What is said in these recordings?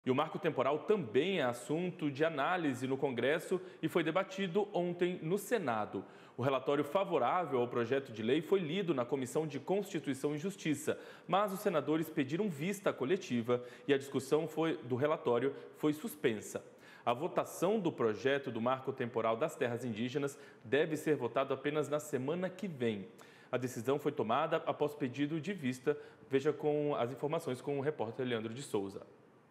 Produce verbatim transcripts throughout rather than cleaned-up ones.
E o marco temporal também é assunto de análise no Congresso e foi debatido ontem no Senado. O relatório favorável ao projeto de lei foi lido na Comissão de Constituição e Justiça, mas os senadores pediram vista coletiva e a discussão foi, do relatório foi suspensa. A votação do projeto do marco temporal das terras indígenas deve ser votado apenas na semana que vem. A decisão foi tomada após pedido de vista. Veja com as informações com o repórter Leandro de Souza.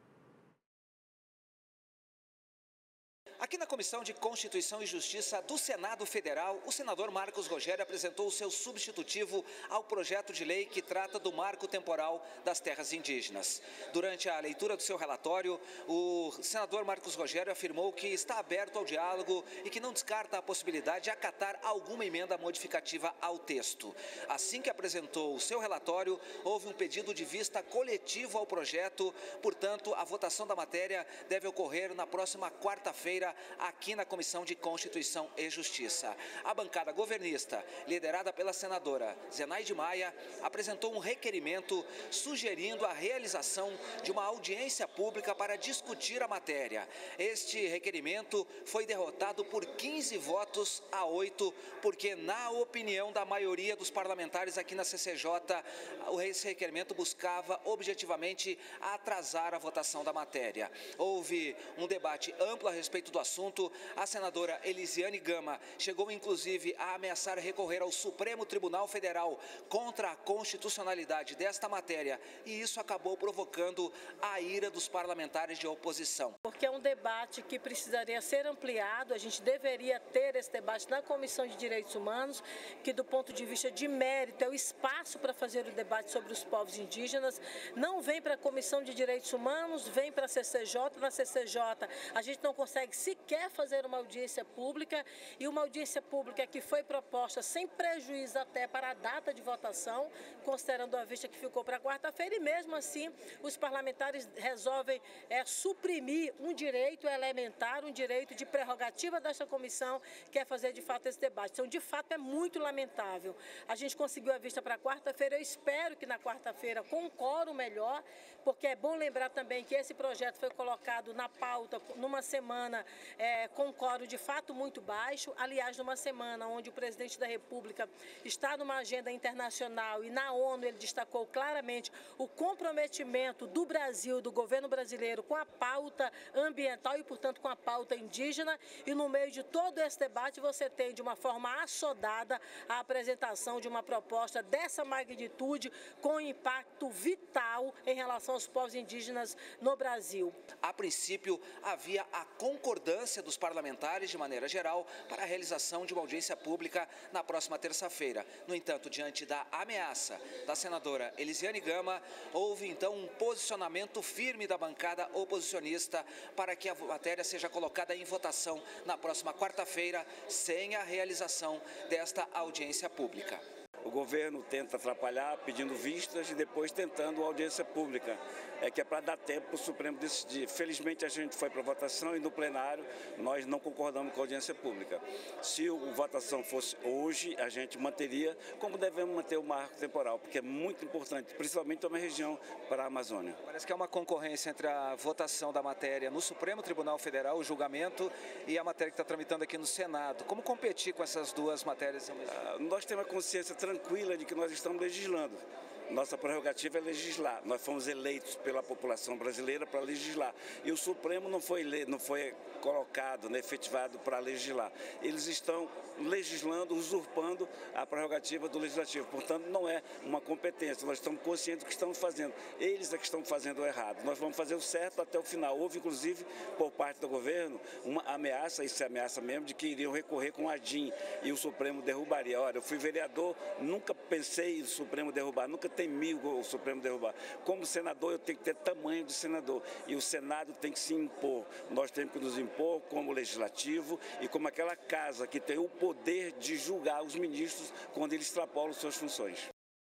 Aqui na Comissão de Constituição e Justiça do Senado Federal, o senador Marcos Rogério apresentou o seu substitutivo ao projeto de lei que trata do marco temporal das terras indígenas. Durante a leitura do seu relatório, o senador Marcos Rogério afirmou que está aberto ao diálogo e que não descarta a possibilidade de acatar alguma emenda modificativa ao texto. Assim que apresentou o seu relatório, houve um pedido de vista coletivo ao projeto, portanto, a votação da matéria deve ocorrer na próxima quarta-feira, aqui na Comissão de Constituição e Justiça. A bancada governista, liderada pela senadora Zenaide Maia, apresentou um requerimento sugerindo a realização de uma audiência pública para discutir a matéria. Este requerimento foi derrotado por quinze votos a oito, porque, na opinião da maioria dos parlamentares aqui na C C J, esse requerimento buscava objetivamente atrasar a votação da matéria. Houve um debate amplo a respeito do assunto. A senadora Elisiane Gama chegou inclusive a ameaçar recorrer ao Supremo Tribunal Federal contra a constitucionalidade desta matéria, e isso acabou provocando a ira dos parlamentares de oposição. Porque é um debate que precisaria ser ampliado, a gente deveria ter esse debate na Comissão de Direitos Humanos, que do ponto de vista de mérito é o espaço para fazer o debate sobre os povos indígenas. Não vem para a Comissão de Direitos Humanos, vem para a C C J. Na C C J a gente não consegue sequer fazer uma audiência pública, e uma audiência pública que foi proposta sem prejuízo até para a data de votação, considerando a vista que ficou para quarta-feira, e mesmo assim os parlamentares resolvem é, suprimir um direito elementar, um direito de prerrogativa desta comissão, que é fazer de fato esse debate. Então, de fato, é muito lamentável. A gente conseguiu a vista para quarta-feira, eu espero que na quarta-feira com um quórum melhor, porque é bom lembrar também que esse projeto foi colocado na pauta numa semana é, com um quórum de fato muito baixo, aliás, numa semana onde o presidente da República está numa agenda internacional e na ONU ele destacou claramente o comprometimento do Brasil, do governo brasileiro, com a pauta ambiental e, portanto, com a pauta indígena, e no meio de todo esse debate você tem, de uma forma assodada, a apresentação de uma proposta dessa magnitude com impacto vital em relação aos povos indígenas no Brasil. A princípio, havia a concordância dos parlamentares, de maneira geral, para a realização de uma audiência pública na próxima terça-feira. No entanto, diante da ameaça da senadora Elisiane Gama, houve então um posicionamento firme da bancada oposicionista para que a matéria seja colocada em votação na próxima quarta-feira, sem a realização desta audiência pública. O governo tenta atrapalhar pedindo vistas e depois tentando audiência pública. É que é para dar tempo para o Supremo decidir. Felizmente a gente foi para a votação e no plenário nós não concordamos com a audiência pública. Se a votação fosse hoje, a gente manteria como devemos manter o marco temporal, porque é muito importante, principalmente uma região para a Amazônia. Parece que é uma concorrência entre a votação da matéria no Supremo Tribunal Federal, o julgamento, e a matéria que está tramitando aqui no Senado. Como competir com essas duas matérias? Ah, nós temos a consciência tranquila de que nós estamos legislando. Nossa prerrogativa é legislar. Nós fomos eleitos pela população brasileira para legislar. E o Supremo não foi, não foi colocado, né, efetivado para legislar. Eles estão legislando, usurpando a prerrogativa do Legislativo. Portanto, não é uma competência. Nós estamos conscientes do que estamos fazendo. Eles é que estão fazendo o errado. Nós vamos fazer o certo até o final. Houve, inclusive, por parte do governo, uma ameaça, isso é ameaça mesmo, de que iriam recorrer com a D I M e o Supremo derrubaria. Olha, eu fui vereador, nunca pensei em o Supremo derrubar, nunca temi o Supremo derrubar. Como senador, eu tenho que ter tamanho de senador. E o Senado tem que se impor. Nós temos que nos impor como legislativo e como aquela casa que tem o poder de julgar os ministros quando eles extrapolam suas funções.